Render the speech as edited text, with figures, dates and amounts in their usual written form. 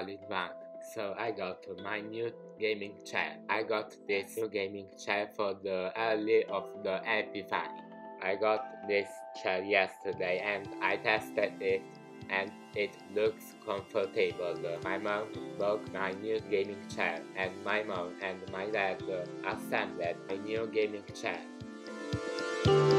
all-in-one. So I got my new gaming chair. I got this new gaming chair for the early of the Epiphany. I got this chair yesterday and I tested it and it looks comfortable. My mom bought my new gaming chair and my mom and my dad assembled a new gaming chair.